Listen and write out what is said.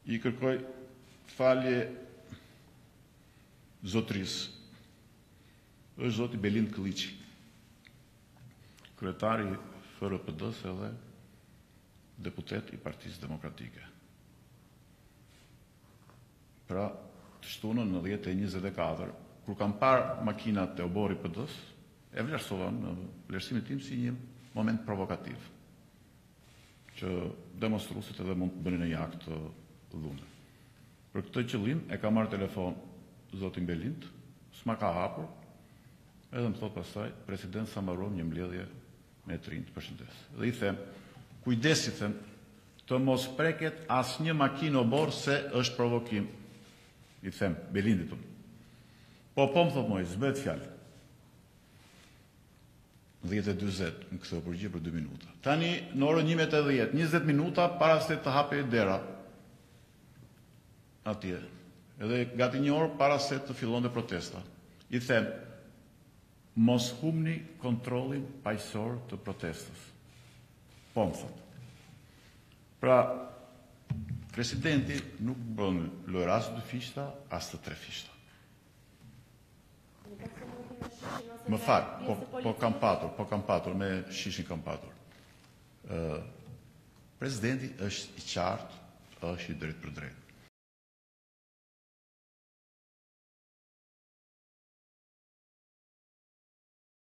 I kërkoj falje zotrisë. Është zoti Belind Këlliqi, kryetari FRPD-s edhe deputet i Partisë Demokratike. Pra, të shtunën në 10:24, kur kam parë makinat e obori PD-s, e vlerësova në vlerësimin tim si një moment provokativ, që demonstruesit edhe mund të bënin një akt të dhunë. Për këtë qëllim e ka marrë telefon zotin Belind, s'ma ka hapur, edhe më thot pastaj, president sa mbaruam një mbledhje me të rinj të përshëndes. Dhe i them, kujdesi them, të mos preket asnjë makinë obor se është provokim. I them, Belindit unë. Po më thot moj, s'bëhet fjalë. 10:40 më ktheu përgjigje për 2 minuta. Tani në orën 11:10, 20 minuta para se të hapej dera atje. Edhe gati një orë para se të fillonte protesta. I them, mos humni kontrollin paqësor të protestës. Po më thot. Pra, presidenti nuk bën lojë as 2 fishta, as të 3 fishta. Më fal, po kam patur, me shishin kam patur. Presidenti është i qartë, është i drejtë për drejtë.